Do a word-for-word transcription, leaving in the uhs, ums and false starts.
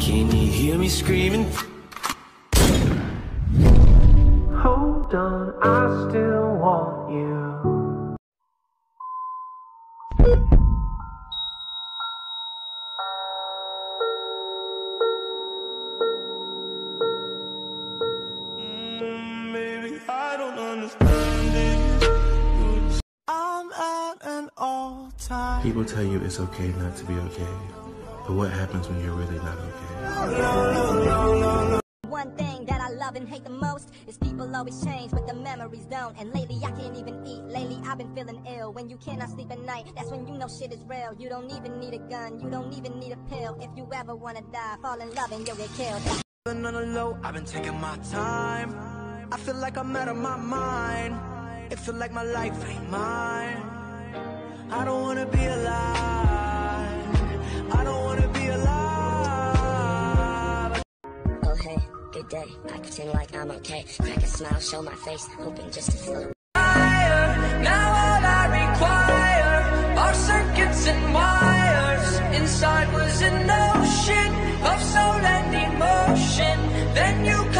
Can you hear me screaming? Hold on, I still want you. Mm, baby, I don't understand it. I'm at an all-time. People tell you it's okay not to be okay, but what happens when you're really not okay? One thing that I love and hate the most is people always change, but the memories don't. And lately I can't even eat. Lately I've been feeling ill. When you cannot sleep at night, that's when you know shit is real. You don't even need a gun, you don't even need a pill. If you ever wanna die, fall in love and you'll get killed. On the low, I've been taking my time. I feel like I'm out of my mind. It feel like my life ain't mine. I don't wanna be alive. I don't wanna be alive. Oh hey, good day. I pretend like I'm okay. Crack a smile, show my face, hoping just to float. Now all I require are circuits and wires. Inside was an ocean of soul and emotion. Then you